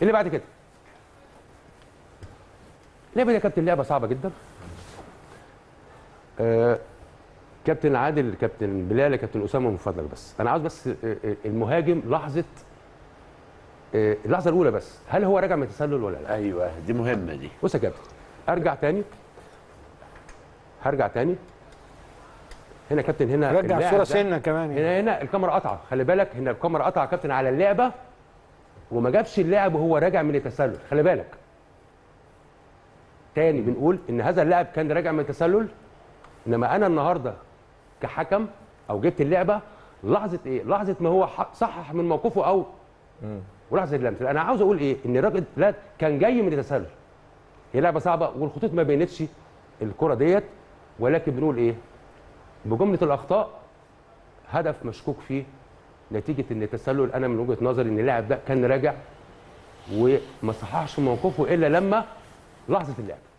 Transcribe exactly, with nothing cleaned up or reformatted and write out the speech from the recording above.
اللي بعد كده اللعبه دي يا كابتن لعبه صعبه جدا. آه كابتن عادل، كابتن بلال، كابتن اسامه، من فضلك بس انا عاوز بس المهاجم لحظه، اللحظه الاولى بس، هل هو راجع من التسلل ولا لا؟ ايوه دي مهمه دي. بص يا كابتن، ارجع تاني، هرجع تاني هنا يا كابتن. هنا رجع الصوره سنه كمان. هنا هنا الكاميرا قطعه، خلي بالك، هنا الكاميرا قطعه يا كابتن على اللعبه وما جابش اللاعب وهو راجع من التسلل، خلي بالك. تاني بنقول ان هذا اللاعب كان راجع من التسلل، انما انا النهارده كحكم او جبت اللعبه لحظه ايه؟ لحظه ما هو صحح من موقفه او مم. ولحظه اللمس. انا عاوز اقول ايه؟ ان الراجل لا كان جاي من التسلل. هي لعبه صعبه والخطوط ما بينتش الكره ديت، ولكن بنقول ايه؟ بجمله الاخطاء هدف مشكوك فيه نتيجه ان التسلل. انا من وجهه نظري ان اللاعب ده كان راجع وما صححش موقفه الا لما لحظه اللعب.